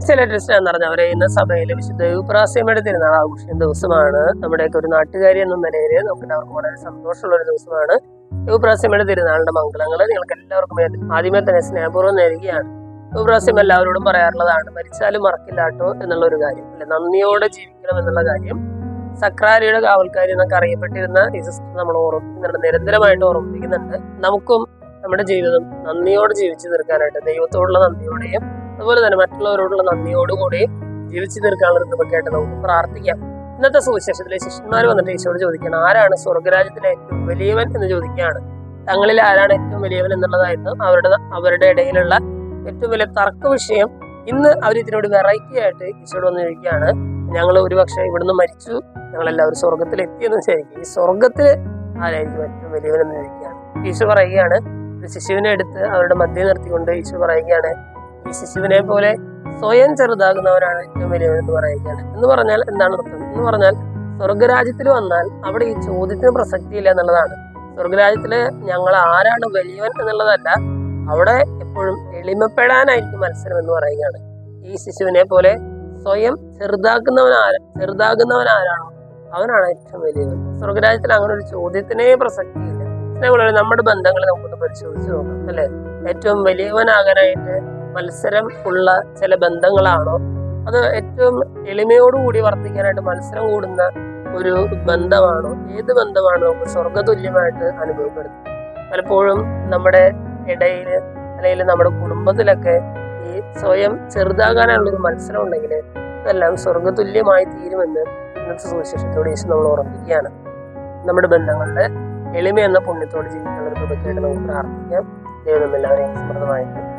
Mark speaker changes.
Speaker 1: Latest എന്ന് പറഞ്ഞവരെ ഇന്ന് സഭയിൽ വിശുദ്ധ യൂപ്രാസ്യമയുടെ തിരുനാൾ ആഘോഷിക്കുന്ന ദിവസമാണ്. നമ്മുടെയൊക്കെ ഒരു നാട്ടുകാരി എന്ന നിലയിൽ നമുക്ക് എല്ലാവർക്കും വളരെ സന്തോഷമുള്ള ഒരു ദിവസമാണ്. യൂപ്രാസ്യമയുടെ തിരുനാളിന്റെ മംഗളങ്ങൾ നിങ്ങൾക്ക് എല്ലാവർക്കും ആദ്യമേ തന്നെ സ്നേഹപൂർവ്വം നേരുകയാണ്. യൂപ്രാസ്യം എല്ലാവരോടും പറയാറുള്ളതാണ്, മരിച്ചാലും മറക്കില്ലാട്ടോ എന്നുള്ള ഒരു കാര്യം അല്ലെ, നന്ദിയോടെ ജീവിക്കണം എന്നുള്ള കാര്യം. സക്രാരിയുടെ കാവൽക്കാരി എന്നൊക്കെ അറിയപ്പെട്ടിരുന്ന ഈ സിസ്റ്റർ നമ്മൾ ഓർമ്മിക്കുന്നുണ്ട്, നിരന്തരമായിട്ട് ഓർമ്മിപ്പിക്കുന്നുണ്ട്. നമുക്കും നമ്മുടെ ജീവിതം നന്ദിയോടെ ജീവിച്ചു തീർക്കാനായിട്ട്, ദൈവത്തോടുള്ള നന്ദിയോടെയും അതുപോലെ തന്നെ മറ്റുള്ളവരോടുള്ള നന്ദിയോടുകൂടി ജീവിച്ചു തീർക്കാനുള്ള കൃപയ്ക്കായിട്ട് നമുക്ക് പ്രാർത്ഥിക്കാം. ഇന്നത്തെ സുവിശേഷത്തിലെ ശിഷ്യന്മാർ വന്നിട്ട് ഈശോയോട് ചോദിക്കുകയാണ്, ആരാണ് സ്വർഗരാജ്യത്തിലെ ഏറ്റവും വലിയവൻ എന്ന് ചോദിക്കുകയാണ്. തങ്ങളിൽ ആരാണ് ഏറ്റവും വലിയവൻ എന്നുള്ളതായിരുന്നു അവരുടെ ഇടയിലുള്ള ഏറ്റവും വലിയ തർക്ക വിഷയം. ഇന്ന് അവർ ഇതിനോട് വെറൈറ്റി ആയിട്ട് ഈശോയോട് വന്ന് ചോദിക്കുകയാണ്, ഞങ്ങൾ ഒരുപക്ഷെ ഇവിടുന്ന് മരിച്ചു, ഞങ്ങളെല്ലാവരും സ്വർഗത്തിൽ എത്തിയെന്ന് വിചാരിക്കും, ഈ സ്വർഗത്തിൽ ആരായിരിക്കും ഏറ്റവും വലിയവൻ എന്ന് ചോദിക്കുകയാണ്. ഈശോ പറയുകയാണ്, ഒരു ശിശുവിനെ എടുത്ത് അവരുടെ മധ്യം നിർത്തിക്കൊണ്ട് ഈശോ പറയുകയാണ്, ഈ ശിശുവിനെ പോലെ സ്വയം ചെറുതാകുന്നവരാണ് ഏറ്റവും വലിയവൻ എന്ന് പറയുകയാണ്. എന്ന് പറഞ്ഞാൽ എന്താണ് അർത്ഥം എന്ന് പറഞ്ഞാൽ, സ്വർഗരാജ്യത്തിൽ വന്നാൽ അവിടെ ഈ ചോദ്യത്തിന് പ്രസക്തിയില്ല എന്നുള്ളതാണ്. സ്വർഗരാജ്യത്തില് ഞങ്ങൾ ആരാണ് വലിയവൻ എന്നുള്ളതല്ല, അവിടെ എപ്പോഴും എളിമപ്പെടാനായിരിക്കും മത്സരം എന്ന് പറയുകയാണ്. ഈ ശിശുവിനെ പോലെ സ്വയം ചെറുതാകുന്നവനാരാണോ അവനാണ് ഏറ്റവും വലിയവൻ. സ്വർഗരാജ്യത്തിൽ അങ്ങനെ ഒരു ചോദ്യത്തിനേ പ്രസക്തിയില്ല. അതേപോലെ നമ്മുടെ ബന്ധങ്ങളെ നമുക്കൊന്ന് പരിശോധിച്ച് നോക്കാം അല്ലെ. ഏറ്റവും വലിയവനാകാനായിട്ട് മത്സരം ഉള്ള ചില ബന്ധങ്ങളാണോ, അത് ഏറ്റവും എളിമയോടുകൂടി വർദ്ധിക്കാനായിട്ട് മത്സരം കൂടുന്ന ഒരു ബന്ധമാണോ, ഏത് ബന്ധമാണോ നമുക്ക് സ്വർഗതുല്യമായിട്ട് അനുഭവപ്പെടുന്നത്? പലപ്പോഴും നമ്മുടെ ഇടയിൽ അല്ലെങ്കിൽ നമ്മുടെ കുടുംബത്തിലൊക്കെ ഈ സ്വയം ചെറുതാകാനുള്ളൊരു മത്സരം ഉണ്ടെങ്കിൽ ഇതെല്ലാം സ്വർഗതുല്യമായി തീരുമെന്ന് ഇന്നത്തെ സുവിശേഷത്തോടെ യേശു നമ്മൾ ഓർമ്മിപ്പിക്കുകയാണ്. നമ്മുടെ ബന്ധങ്ങളുടെ എളിമ എന്ന പുണ്യത്തോട് ജീവിക്കാനുള്ള കൃപയ്ക്കായിട്ട് നമുക്ക് പ്രാർത്ഥിക്കാം. ദൈവം എല്ലാവരെയും സമൃദ്ധമായിട്ട്